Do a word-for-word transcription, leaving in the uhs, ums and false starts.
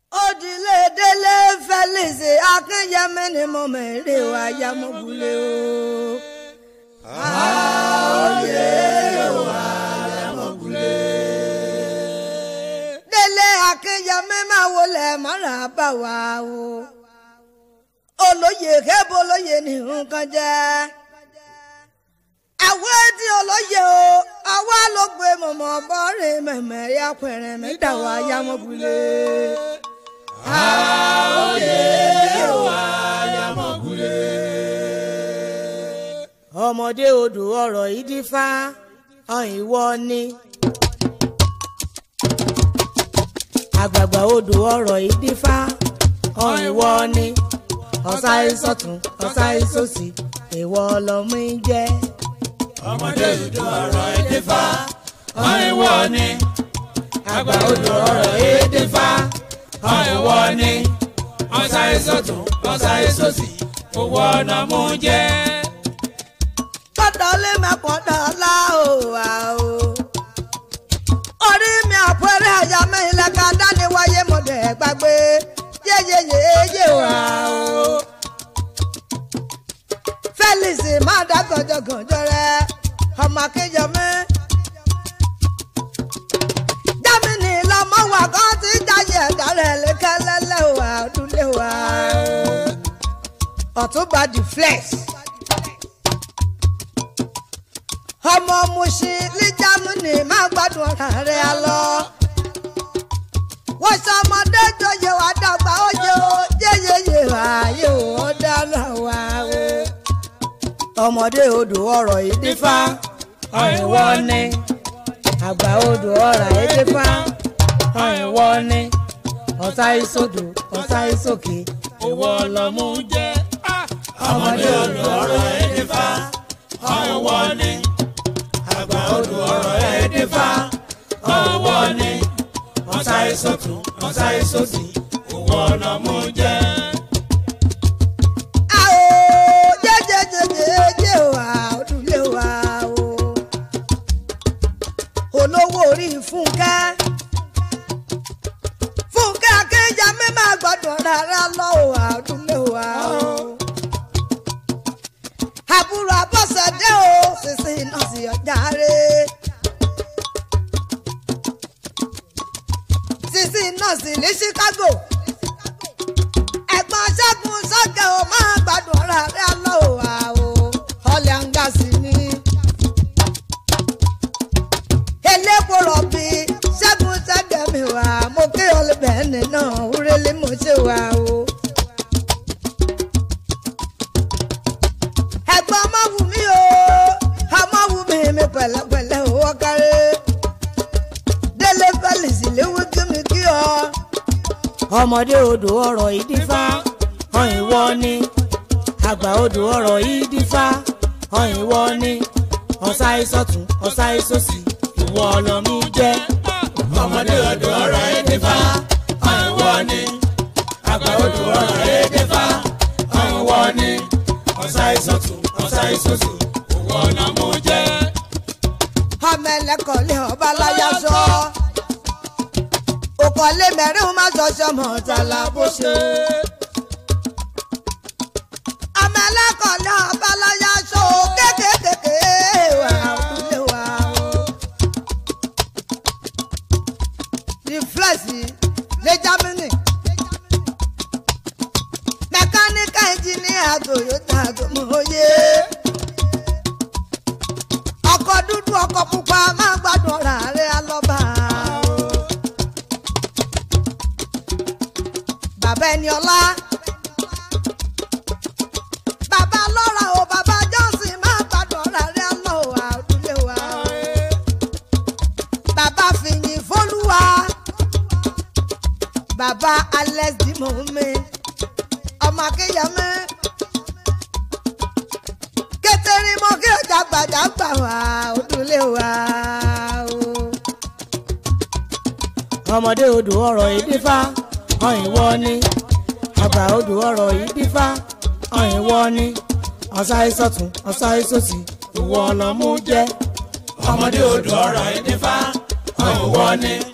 Odile dele Felice Akinyemi ni mo mere wa ya mo gule o. Ah oye wa ya mo gule. Dele Akinyemi ma wole mara ba wa o. Olóyè kebo olóyè ni nǹkan jẹ́. Awe di olóyè o, awa ló gbé mọ̀mọ́ bọ́ọ̀rẹ́ mẹ̀mẹ́ ya pẹ̀rẹ̀ mi dà wá ya mo gule. Aoye wa ya mo gule. Ọmọdé odò ọ̀rọ̀ yìí dífá ọ̀hìn ìwọ ni. Àgbààgbà odò ọ̀rọ̀ yìí dífá ọ̀hìn ìwọ ni. Ọ̀sá ìsọ̀tún ọ̀sá ìsòsì ìwọ lọ́mú jẹ́. Ọmọdé odò ọ̀rọ̀ yìí dífá ọ̀hìn ìwọ ni. Àgbà odò ọ̀rọ̀ yìí dífá ọ̀hìn ìwọ ni. Ọ̀sá ìsọ̀tún ọ̀sá ìsòsì ìwọ lọ́mú jẹ́. Kọ́dọ̀ lé mẹ́kọ̀ọ́dọ̀ lá o wà o. Orí mi àpẹẹrẹ àyà mi ilẹ̀ ká dání wáyé mo dẹ̀ gbàgbé. Yeyeyeye wà o. Felice máa dá gànjọ̀gànjọ̀ rẹ̀ ọmọ Akínyẹmí. Jámínì lọmọ wà kán ti jáyé ẹ̀dá rẹ̀ lékẹ́lẹ́lẹ́ wà dúlé wà o. Ọ̀túnba the flex. Ọmọ Mushin ní Jámínì máa gbádùn ọ̀ràn rẹ̀ lọ. Wọ́n sọ ọmọdé jọyè wá dàgbà óye o, yéyeye wá yé o, ó dáná wá o. Ọmọdé odò ọ̀rọ̀ yìí dífá ọ̀hìn ìwọ ni. Àgbà odò ọ̀rọ̀ yìí dífá ọ̀hìn ìwọ ni. Ọ̀sá ìsodò ọ̀sá ìsòkè ìwọ lọ́mú jẹ́. Ọmọdé odò ọ̀rọ̀ yìí dífá ọ̀hìn ìwọ ni. Àgbà odò ọ̀rọ̀ yìí dífá ọ̀hìn ìwọ ni. Ọ̀sá ìsọ̀tún ọ̀sá ìsòsì ìwọ lọ́mú jẹ́. Àwò jẹ́jẹ́jẹ́jẹ́ wà òdùlé wà o. Olówó orí Fúnkẹ́. Fúnkẹ́ Akínyẹmí máa gbọ́dọ̀ rárá lọ́wọ́ òdùlé wà o. Àbúrò Abọ́sẹ̀dé o, sísè iná sí ọjà rẹ̀. Sísè iná sí ní Chicago. Ẹ̀gbọ́n Ṣẹ́gun Sọ́kẹ́ o máa gbádùn ọ̀rọ̀ rẹ̀ lọ́wọ́ o. Ọlẹ́ ń ga sí ni. Elépo rọ̀bì Ṣẹ́gun Sọ́kẹ́ mi wà. Mo kí olùbẹ̀ẹ́nì náà wúrẹ́lẹ́ mo ṣe wà o. Ẹ̀gbọ́n ọmọ wù mí o. Ọmọ wù mí mi pẹ̀lẹ́pẹ̀lẹ́ o ọ̀kárẹ́. Délé Felice léwu kí mi kí ọ. Ọmọdé odò ọ̀rọ̀ yìí dífá ọ̀hìn ìwọ ni. Àgbà odò ọ̀rọ̀ yìí dífá ọ̀hìn ìwọ ni. Ọ̀sá ìsọ̀tún ọ̀sá ìsòsì ìwọ lọ́mú jẹ́. Ọmọdé odò ọ̀rọ̀ yìí dífá ọ̀hìn ìwọ ni. Àgbà odò ọ̀rọ̀ yìí dífá ọ̀hìn ìwọ ni. Ọ̀sá ìsọ̀tún ọ̀sá ìsòsì ìwọ lọ́mú jẹ́. Ọmọ ẹlẹ́kọ̀ọ́lé ọba láyà sọ. Òkọ̀lé mẹ́rin má sọ sọmọ ọ̀tàlá bó ṣe. Ọmọ ẹlẹ́kọ̀ọ́lé ọba láyà sọ kékèké wà òkúlé wà o. The flex lé Jámínì. Mẹkáníkà ẹnjìníà Toyota tó mọ̀ òye. Ọkọ̀ dúdú ọkọ̀ pupa máa gbádùn ọ̀rà rẹ̀ alọ́ba o. Bàbá Ẹniọlá. Bàbá Lọ́ra o, bàbá Johnson máa gbádùn ọ̀rà rẹ̀ lọ́wọ́ àdúlé wa. Bàbá Fìyìn Fólúwa. Bàbá Alex Dimomi. Ọmọ Akínyẹmí. Kétérì mọ́ kí ọjà gbàdàgbà wá òdúlé wa o. Ọmọdé odò ọ̀rọ̀ yìí dífá ọ̀hìn ìwọ ni. Àgbà odò ọ̀rọ̀ yìí dífá ọ̀hìn ìwọ ni. Ọ̀sá ìsọ̀tún ọ̀sá ìsòsì ìwọ lọ́mú jẹ́. Ọmọdé odò ọ̀rọ̀ yìí dífá ọ̀hìn ìwọ ni.